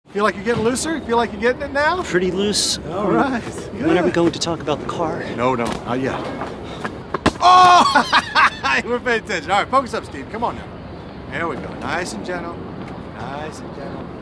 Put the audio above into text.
Feel like you're getting looser? Feel like you're getting it now? Pretty loose. All right. When are we going to talk about the car? No, not yet. Oh! We're paying attention. All right, focus up, Steve. Come on now. There we go. Nice and gentle. Nice and gentle.